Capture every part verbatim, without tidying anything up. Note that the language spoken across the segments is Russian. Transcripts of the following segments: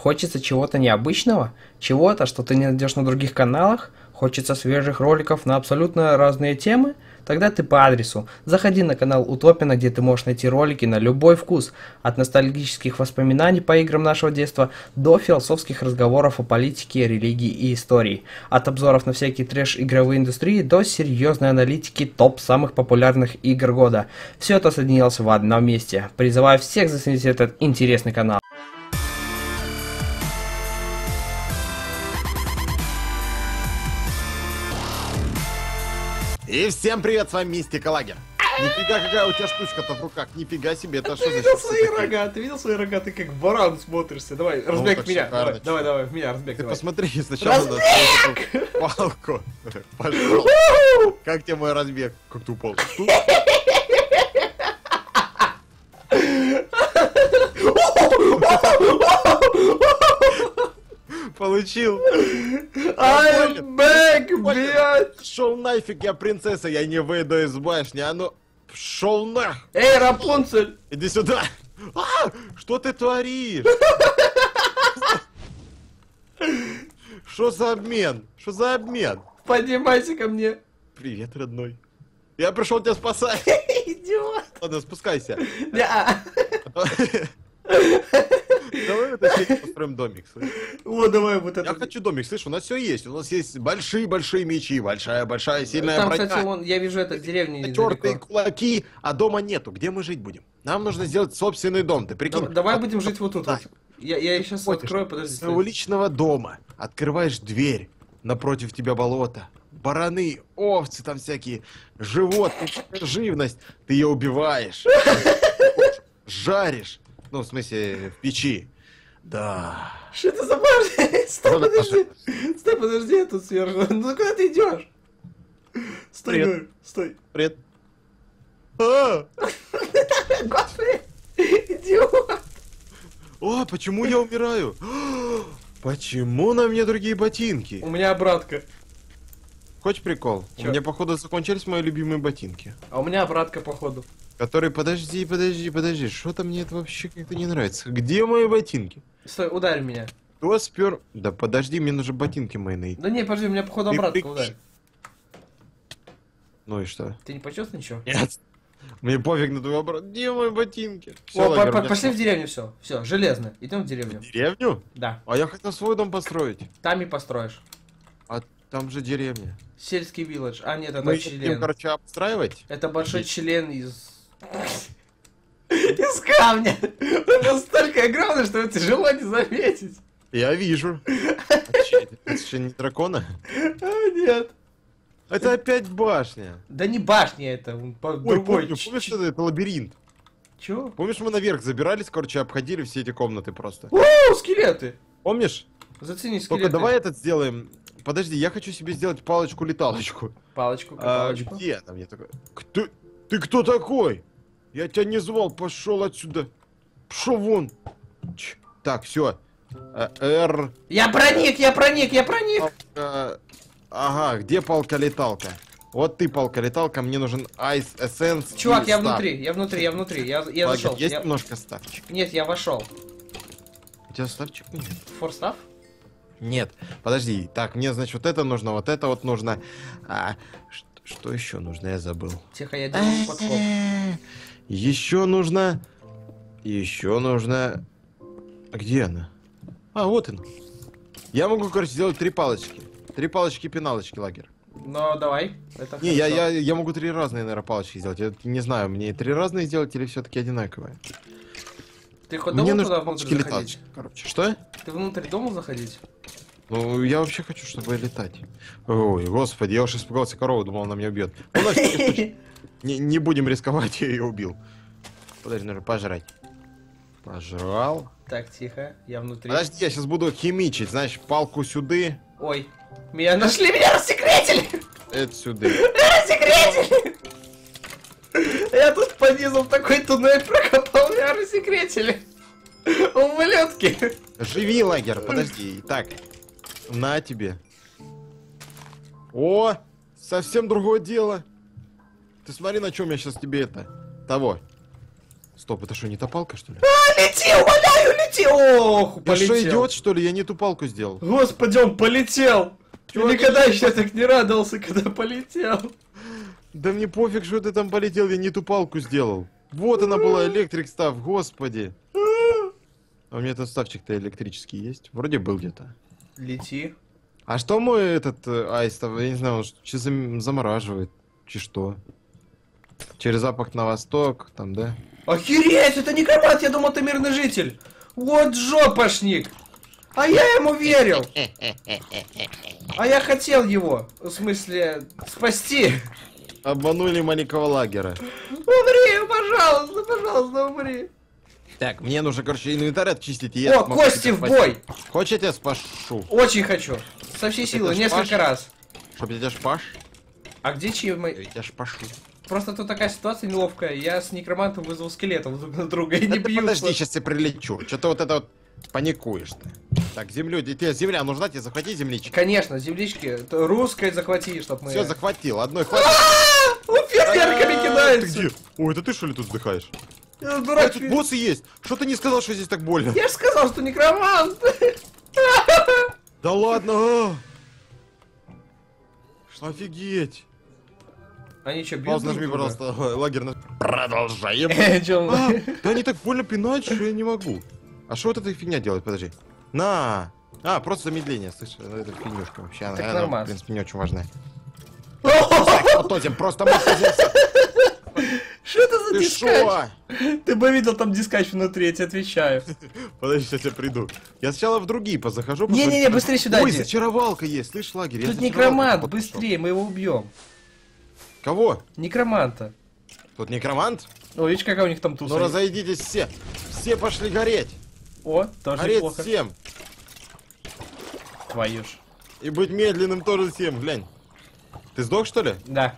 Хочется чего-то необычного? Чего-то, что ты не найдешь на других каналах? Хочется свежих роликов на абсолютно разные темы? Тогда ты по адресу. Заходи на канал Утопина, где ты можешь найти ролики на любой вкус. От ностальгических воспоминаний по играм нашего детства до философских разговоров о политике, религии и истории. От обзоров на всякие трэш-игровые индустрии до серьезной аналитики топ самых популярных игр года. Все это соединилось в одном месте. Призываю всех заценить этот интересный канал. И всем привет, с вами Мистика Лагер. Нифига, какая у тебя штучка-то в руках, нифига себе, это что Ты за видел щипсы свои такие? рога, ты видел свои рога, ты как баран смотришься. Давай, разбег так меня, шикарно, давай, давай, давай, в меня, разбег, Ты давай. посмотри, сначала надо эту палку. Пошел. Как тебе мой разбег? Как ты упал? Тут? Получил. I'm back, блядь! Шел нафиг, я принцесса, я не выйду из башни, а ну... Шел нах! Эй, Рапунцель! Иди сюда! А, что ты творишь? Что за обмен? Что за обмен? Поднимайся ко мне. Привет, родной. Я пришел тебя спасать. Идиот. Ладно, спускайся. Да. Давай вот это построим домик, слышь. О, давай вот это. Я хочу домик, слышь, у нас все есть. У нас есть большие-большие мечи, большая-большая сильная Там, броня. кстати, вон, я вижу это деревни Тертые недалеко. кулаки, а дома нету. Где мы жить будем? Нам нужно сделать собственный дом, ты прикинь? Давай, давай будем жить вот тут вот. Я, я сейчас Ходишь открою, подожди. С своего личного дома открываешь дверь, напротив тебя болото, бараны, овцы там всякие, животные, живность, ты ее убиваешь, жаришь, ну в смысле в печи, да. Что это за башня? Стой, Ладно, подожди. Стой, подожди, я тут сверху. Ну куда ты идешь? Стой, Привет. говорю, стой. Привет. А! Господи, идиот. О, почему я умираю? Почему на мне другие ботинки? У меня обратка. Хочешь прикол? Чё? У меня, походу, закончились мои любимые ботинки. А у меня обратка, походу. Которые, подожди, подожди, подожди, что-то мне это вообще как-то не нравится. Где мои ботинки? Стой, ударь меня. Кто спер? Да подожди, мне нужны ботинки мои найти. Да не, подожди, у меня, походу, Ты обратка, прикинь. ударь. Ну и что? Ты не почувствовал ничего? Нет. Мне пофиг на твою обратку. Где мои ботинки? Всё, О, лагерь, по- по- меня пошли в что? деревню, все. Все, железно. Идем в деревню. Деревню? Да. А я хотел свой дом построить. Там и построишь. А там же деревня. Сельский вилледж. А, нет, это Мы член. будем, короче, обстраивать. Это большой член из... Из камня. Он настолько огромный, что его тяжело не заметить. Я вижу. А че это? Это что, не дракона? А, нет. Это опять башня. Да не башня это, он по Ой, другой. помню, помнишь, что это лабиринт? Чё? Помнишь, мы наверх забирались, короче, обходили все эти комнаты просто. О, скелеты. Помнишь? Зацени Только скелеты. давай этот сделаем. Подожди, я хочу себе сделать палочку-леталочку. Палочку, А, палочку. где она мне такой? Кто? Ты кто такой? Я тебя не звал, пошел отсюда. Пошел вон. Ч. Так, все. Р. Я проник, я проник, я проник. Палка. Ага, где палка-леталка? Вот ты палка-леталка, мне нужен айс эссенс. Чувак, и я став. внутри, я внутри, я внутри, я, я Лагерь, зашел. есть Я- немножко ставчик? Нет, я вошел. У тебя ставчик нет? Форстав? Нет, подожди. Так, мне, значит, вот это нужно, вот это вот нужно. А, ш- что еще нужно? Я забыл. Тихо, я делаю подход. Еще нужно. Еще нужно. А где она? А, вот она. Я могу, короче, сделать три палочки. Три палочки-пеналочки, лагерь. Ну, давай. Это Не, я, хорошо. я, я могу три разные, наверное, палочки сделать. Я не знаю, мне три разные сделать или все-таки одинаковые. Ты хоть Мне думал нужны туда внутрь палочки заходить? леталочки, короче. Что? Ты внутрь думал заходить? Ну, я вообще хочу, чтобы летать. Ой, господи, я уж испугался корову, думал, она меня убьет. Ну, на всякий случай. Не, не будем рисковать, я ее убил. Подожди, нужно пожрать. Пожрал. Так, тихо, я внутри. Подожди, я сейчас буду химичить, значит, палку сюда, Ой, меня нашли, меня рассекретили! это сюда. Рассекретили! Я тут по низу в такой туннель прокопал, меня рассекретили. Ублюдки. Живи, лагерь, подожди. Так, на тебе. О, совсем другое дело. Ты смотри, на чем я сейчас тебе это, того. Стоп, это что, не та палка, что ли? А, лети, умоляю, лети! Ох, Я полетел. что, идиот, что ли? Я не ту палку сделал. Господи, он полетел! Чувак, Я никогда я- еще так не радовался, когда полетел. Да мне пофиг, что ты там полетел, я не ту палку сделал. Вот она была, электрик став, господи. А у меня этот ставчик-то электрический есть? Вроде был где-то. Лети. А что мой этот э, аист, я не знаю, он че зам- замораживает, че что? Через запах на восток, там, да? Охереть, это некромант, я думал, ты мирный житель. Вот жопошник. А я ему верил. А я хотел его, в смысле, спасти. Обманули маленького лагера. Умри, пожалуйста, пожалуйста, умри. Так, мне нужно, короче, инвентарь очистить. И я О, смогу кости тебя в спасти. бой. Хочешь, я тебя спашу? Очень хочу. Со всей силы, ж несколько Паша? раз. Чтоб я тебя шпаш? А где чьи мои... Я тебя шпашу. Просто тут такая ситуация неловкая. Я с некромантом вызвал скелетов друг на друга и Да не ты бьются. подожди, сейчас я прилечу. Что-то вот это вот паникуешь-то. Так, землю, тебе земля нужна, тебе захвати землички. Конечно, землички. Это русское захвати, чтоб мы... Все, захватил, одной хватит. Он фейерверками А, Ты кидается. где? Ой, это ты что ли тут вздыхаешь? Я А, дурак. тут боссы есть. Что ты не сказал, что здесь так больно? Я же сказал, что некромант. Да ладно. а! Офигеть. Они что, бьют Паузу друг нажми, друга? пожалуйста, лагерь на... Продолжаем. Чё он- А, да они так больно пинают, что я не могу. А что вот эта фигня делает? Подожди. На. А, просто замедление, слышишь? Ну, это фигнюшка вообще. Она, Так она, нормально. в принципе, не очень важная. Мотозим, просто мотозим. Что это за Ты дискач? шо? Ты бы видел там дискач внутри, я тебе отвечаю. Подожди, сейчас я приду. Я сначала в другие позахожу. Не-не-не, посмотрю. быстрее сюда Ой, иди. зачаровалка есть, слышь, лагерь. я Тут зачаровалку некромант, вот нашел. быстрее, мы его убьем. Кого? Некроманта. Тут некромант? О, видишь, какая у них там туса. Ну разойдитесь все. Все пошли гореть. О, тоже Гореть неплохо. всем. Твою ж. И быть медленным тоже всем, глянь. Ты сдох, что ли? Да.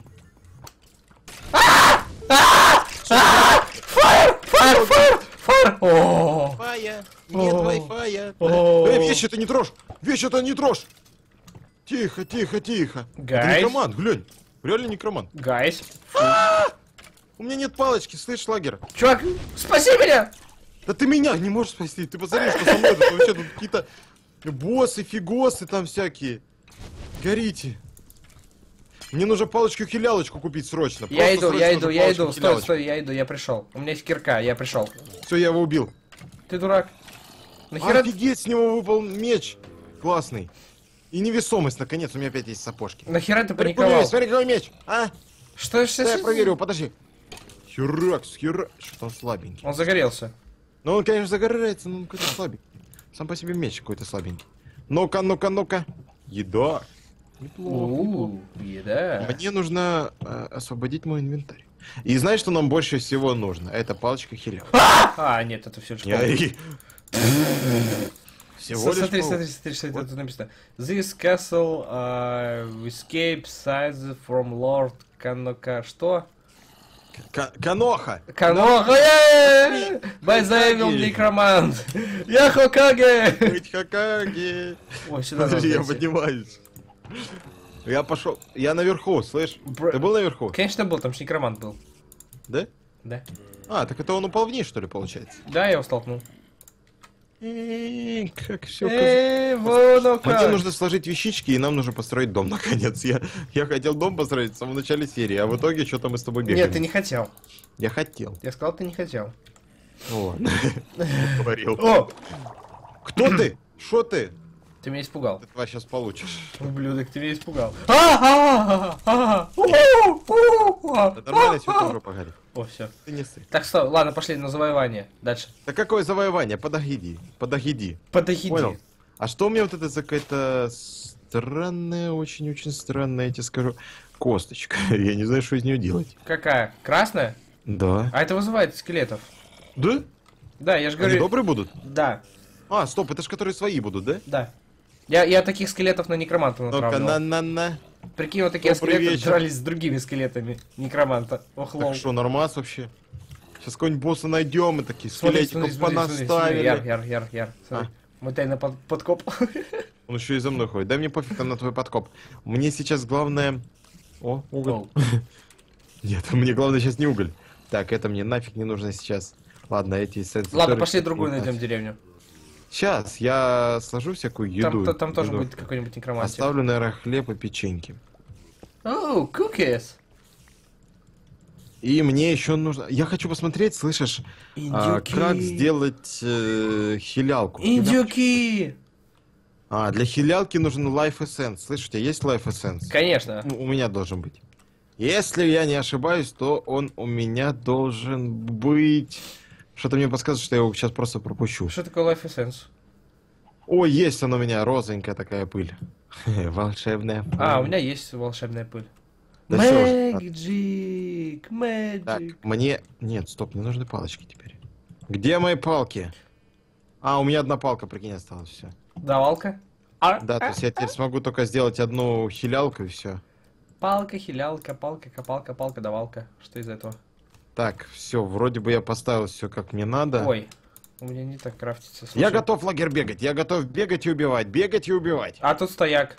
Фаер! Фаер! Фаер! Фаер! О! Фая, нет О. вай-фая. О. Эй, вещи это не трожь! Вещи это не трожь! Тихо, тихо, тихо. Это Гайс. некромант, глянь. Реально некромант. Гайс. У меня нет палочки, слышь, лагер. Чувак, спаси меня! Да ты меня не можешь спасти. Ты посмотри, что со мной тут вообще тут какие-то боссы, фигосы там всякие. Горите. Мне нужно палочку-хилялочку купить срочно. Я Просто иду, я срочно иду, нужно я иду. Стой, палочку-хилялочку. стой, я иду, я пришел. У меня есть кирка, я пришел. Все, я его убил. Ты дурак. Нахера? Офигеть, с него выпал меч. Классный. И невесомость, наконец, у меня опять есть сапожки. Нахера ты Смотри, паниковал? смотри, какой меч. А? Что ж Да, я проверю, подожди. Херакс, херакс. Что он слабенький. Он загорелся. Ну, он, конечно, загорается, но он какой-то слабенький. Сам по себе меч какой-то слабенький. Ну-ка, ну-ка, ну-ка. Еда. Неплохо. Ууу, еда. Мне нужно э, освободить мой инвентарь. И знаешь, что нам больше всего нужно? Это палочка хиля. А, нет, это все лишь Я паук. и- Всего лишь Смотри, паук. смотри, смотри, что это тут написано. This castle uh, escape size from Lord Канока. Что? Ка- Каноха! Каноха! By the evil Хокаге. necromant! Я Хокаге! Быть Хокаге! Ой, сюда Подожди, я надо зайти. поднимаюсь. Я пошел. Я наверху, слышь? Бр- Ты был наверху? Конечно был, там же некромант был. Да? Да. А, так это он упал вниз, что ли, получается? Да, я его столкнул. Эй, как все Эй, вон он Мне как. нужно сложить вещички, и нам нужно построить дом, наконец. Я, я хотел дом построить в самом начале серии, а в итоге что-то мы с тобой бегаем. Нет, ты не хотел. Я хотел. Я сказал, ты не хотел. Вот. Говорил. О! Кто ты? Что ты? Ты меня испугал. Ты два сейчас получишь. Ублюдок, ты меня испугал. А, а, а, а, у, у, а, Да нормально, все а, тоже погорит. О, все. Ты не ссы. Так, стоп, ладно, пошли на завоевание. Дальше. Да какое завоевание? Подогиди. Подогиди. Подохиди. Понял? А что у меня вот это за какая-то странная, очень-очень странная, я тебе скажу, косточка. Я не знаю, что из нее делать. Какая? Красная? Да. А это вызывает скелетов. Да? Да, я же Они говорю. добрые будут? Да, А, стоп, это ж которые свои будут, да? да. Я, я таких скелетов на некроманта Ну-ка, натравливал. на-на-на. Прикинь, вот такие Добрый скелеты вечер. дрались с другими скелетами некроманта. Ох, лол. Так что, нормас вообще? Сейчас какой-нибудь босса найдем и такие Смотри, скелетиков смотри, смотри, смотри, смотри, понаставили. Яр, яр, яр, яр. Смотри. Мы тайно под, подкоп. Он еще и за мной ходит. Дай мне пофиг там на твой подкоп. Мне сейчас главное... О, уголь. Лол. Нет, мне главное сейчас не уголь. Так, это мне нафиг не нужно сейчас. Ладно, эти сенсоры... Ладно, пошли другую найдем деревню. Сейчас, я сложу всякую еду. Там, там тоже еду. будет какой-нибудь некромантик. Оставлю, наверное, хлеб и печеньки. Оу, oh, cookies. И мне еще нужно... Я хочу посмотреть, слышишь, а, как сделать э, хилялку. Индюки! А, для хилялки нужен Life Essence. Слышь, у тебя есть Life Essence? Конечно. Ну, у меня должен быть. Если я не ошибаюсь, то он у меня должен быть... Что-то мне подсказывает, что я его сейчас просто пропущу. Что такое Life Essence? О, есть он у меня, розовенькая такая пыль. Волшебная пыль. А, у меня есть волшебная пыль. Да Magic, Magic. Так, мне... Нет, стоп, мне нужны палочки теперь. Где мои палки? А, у меня одна палка, прикинь, осталась, все. Давалка? А, Да, то есть я теперь смогу только сделать одну хилялку и все. Палка, хилялка, палка, копалка, палка, давалка. Что из этого? Так, все, вроде бы я поставил все как мне надо. Ой, у меня не так крафтится. Слушай. Я готов, лагерь, бегать. Я готов бегать и убивать, бегать и убивать. А тут стояк.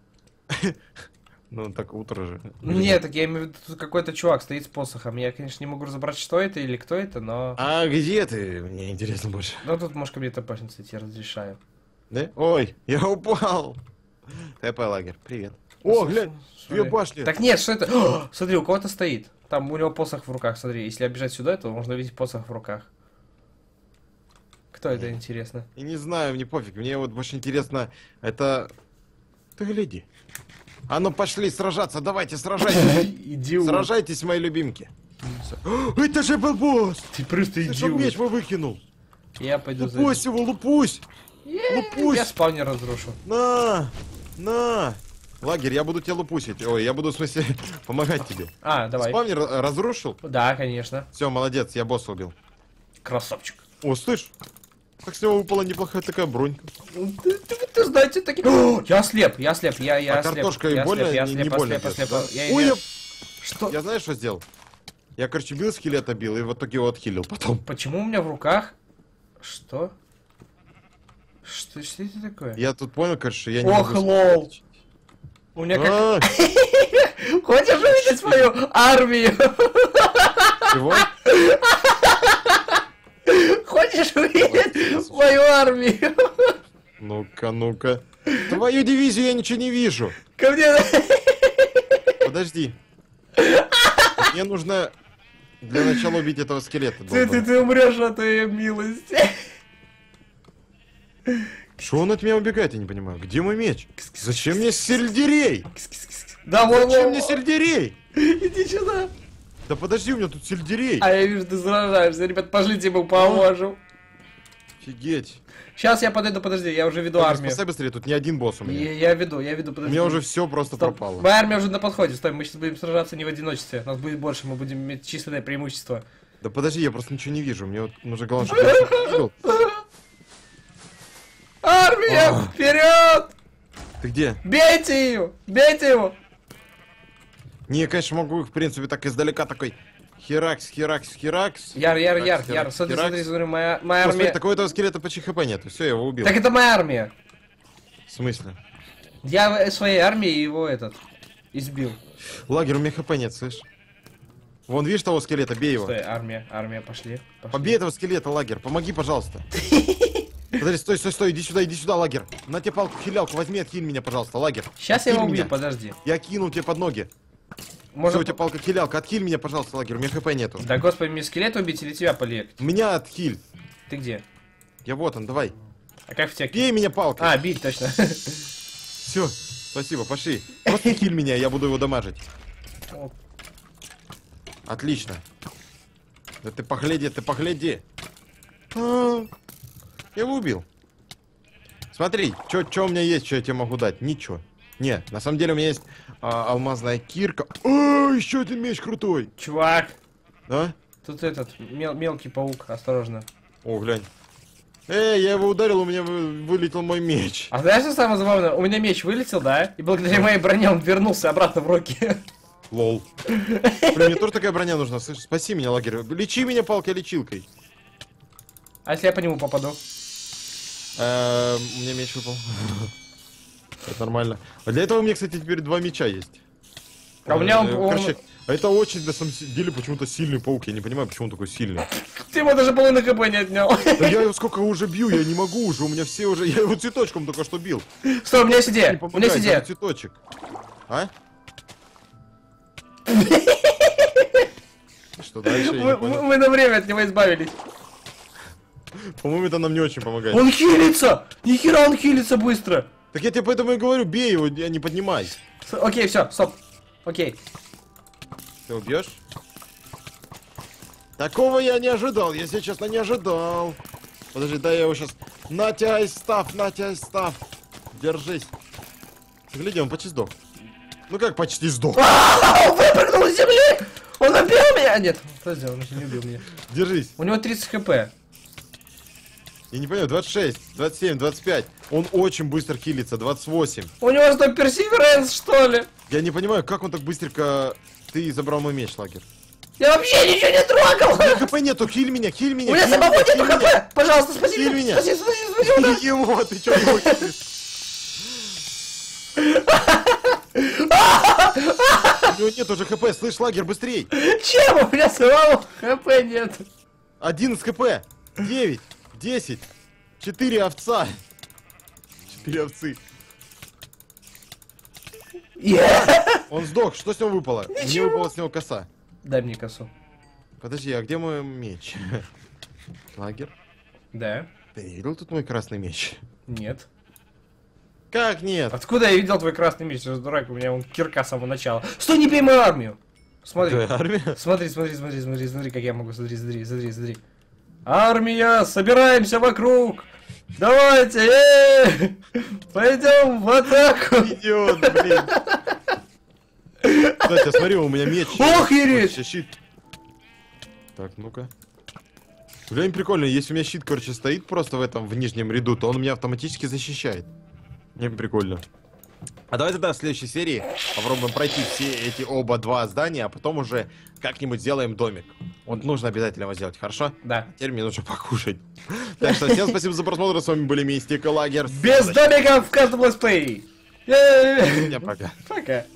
Ну, так утро же. Нет, так я имею в виду, тут какой-то чувак стоит с посохом. Я, конечно, не могу разобрать, что это или кто это, но... А где ты? Мне интересно больше. Ну, тут, может, ко мне топашница, я разрешаю. Да? Ой, я упал. ТП, лагерь, привет. О, глянь, две башни. Так нет, что это? О, смотри, у кого-то стоит. Там у него посох в руках, смотри. Если обижать сюда, то можно видеть посох в руках. Кто это, интересно? Я не знаю, мне пофиг. Мне вот больше интересно, это... Ты гляди. А ну пошли сражаться, давайте сражайтесь. Идиот. Сражайтесь, мои любимки. Это же был босс! Ты просто Ты что, идиот. меч вы выкинул? Я пойду за... Лупусь его, лупусь! Лупусь! Я спавнер разрушу. На! На! Лагерь, я буду тебя лупусить. Ой, я буду, в смысле, помогать тебе. А, давай. Спавнер разрушил? Да, конечно. Все, молодец, я босса убил. Красавчик. О, слышь, как с него выпала неплохая такая бронька. Ты, ты, ты знаете, такие... О, я слеп, я слеп, я, я А слеп. картошка я и больно? слеп, я Не- слеп, не я больно слеп, я бьёт, слеп, да? я- Ой, я- я... Что? Я знаешь, что сделал? Я, короче, бил скелета, бил, и в итоге его отхилил потом. Почему у меня в руках... Что? Что, что это такое? Я тут понял, короче, что я не Ох, могу... лол. У меня как... А, Хочешь увидеть свою армию? чего? Хочешь увидеть мою армию? Ну-ка, ну-ка. Твою дивизию я ничего не вижу. Ко мне... Подожди. Мне нужно для начала убить этого скелета. Ты, ты, долбаного. ты умрешь от ее милости. Что он от меня убегает, я не понимаю. Где мой меч? Зачем мне сельдерей? Да, вон, Зачем вон, мне вон. сельдерей? Иди сюда. Да подожди, у меня тут сельдерей. А я вижу, ты сражаешься. Ребят, пошлите, ему поможем. Офигеть. Сейчас я подойду, подожди, я уже веду Ладно, армию. спасай быстрее, тут не один босс у меня. Я, я веду, я веду, У подожди. меня уже все просто Стоп. пропало. Моя армия уже на подходе. Стой, мы сейчас будем сражаться не в одиночестве. Нас будет больше, мы будем иметь численное преимущество. Да подожди, я просто ничего не вижу. Мне вот нужно главное, чтобы я что-то видел. Армия, А. вперед! Ты где? Бейте ее! Бейте его! Не, я, конечно, могу их, в принципе, так издалека такой... Херакс, херакс, херакс. Яр, яр, Херакс, яр, яр, херакс, смотри, херакс. смотри, смотри, моя, моя О, смотри, армия... такого этого скелета почти хп нету. Все, я его убил. Так это моя армия. В смысле? Я в своей армии его этот избил. Лагерь, у меня хп нет, слышь? Вон, видишь того скелета, бей его. Стой, армия, армия, пошли. пошли. Побей этого скелета, лагерь, помоги, пожалуйста. Подожди, стой, стой, стой, иди сюда, иди сюда, лагерь. На тебе палку, хилялку, возьми, отхиль меня, пожалуйста, лагерь. Сейчас я его Отхиль убью, меня. подожди. Я кинул тебе под ноги. Все, Может... у тебя палка, хилялка, отхиль меня, пожалуйста, лагерь, у меня хп нету. Да господи, мне скелет убить или тебя полегче? Меня отхиль. Ты где? Я вот он, давай. А как в тебя... Бей меня палкой. А, бить, точно. Все, спасибо, пошли. Просто хиль меня, я буду его дамажить. Отлично. Да ты погляди, ты погляди. А, я его убил. Смотри, что у меня есть, что я тебе могу дать? Ничего. Не, на самом деле у меня есть а, алмазная кирка. А, еще один меч крутой. Чувак, Да? тут этот, мел- мелкий паук, осторожно. О, глянь. Эй, я его ударил, у меня вы- вылетел мой меч. А знаешь, что самое забавное? У меня меч вылетел, да? И благодаря моей броне он вернулся обратно в руки. Лол. Блин, мне тоже такая броня нужна. Слышь, спаси меня, лагерь. Лечи меня палкой-лечилкой. А если я по нему попаду? Эм, у меня меч выпал. Это нормально. А для этого у меня, кстати, теперь два меча есть. А у меня он... Э, он- Короче, это очень на самом деле почему-то сильный паук. Я не понимаю, почему он такой сильный. Ты его даже половину хп не отнял. Да я его сколько уже бью, я не могу уже. У меня все уже... Я его цветочком только что бил. Стой, у меня есть Не идея. У меня помогает, есть идея. даже цветочек. А? Что дальше? Я не Мы, понял. мы на время от него избавились. По-моему, это нам не очень помогает. Он хилится! Нихера он хилится быстро! Так я тебе поэтому и говорю, бей его, а не поднимай. С- Окей, все, стоп. Окей. Ты убьешь? Такого я не ожидал, если честно, не ожидал. Подожди, дай я его сейчас... На тебя и став, на тебя и став. Держись. Гляди, он почти сдох. Ну как почти сдох? А, он выпрыгнул с земли! Он убил меня! Нет, подожди, он еще не убил меня. Держись. У него тридцать хп. Я не понимаю, двадцать шесть, двадцать семь, двадцать пять. Он очень быстро хилится, двадцать восемь. У него что, персеверенс, что ли? Я не понимаю, как он так быстренько... Ты забрал мой меч, лагер. Я вообще ничего не трогал! У меня хп нету, хиль меня, хиль меня. У меня хиль самого меня, нету хиль меня. хп! Пожалуйста, спаси Хиль меня! меня. Спаси, спаси, спаси! меня. Хиль его, ты чё его хилишь? У него нет уже хп, слышь, лагер, быстрей! Чем? У меня самого хп нет. одиннадцать хп, девять, десять, четыре овца. четыре овцы. Yeah. Он сдох, что с него выпало? Мне Ничего. выпала с него коса. Дай мне косу. Подожди, а где мой меч? Лагер? Да. Ты не видел тут мой красный меч? Нет. Как нет? Откуда я видел твой красный меч? Ты же дурак, у меня он кирка с самого начала. Стой, не бей мою армию! Смотри. Какая армия? Смотри, смотри, смотри, смотри, смотри, как я могу. Смотри, смотри, смотри, смотри. Армия, собираемся вокруг! Давайте, э пойдем в атаку! Идиот, блин. Кстати, смотри, у меня меч. Охереть! Короче, щит. Так, ну-ка. Блин, прикольно, если у меня щит, короче, стоит просто в этом, в нижнем ряду, то он меня автоматически защищает. Мне прикольно. А давай тогда в следующей серии попробуем пройти все эти оба два здания, а потом уже как-нибудь сделаем домик. Вот нужно обязательно его сделать, хорошо? Да. Теперь мне нужно покушать. Так что всем спасибо за просмотр, с вами были Мистик и Лагер. Без домиков в каждом летсплее! Е-е-е. Всем пока. Пока.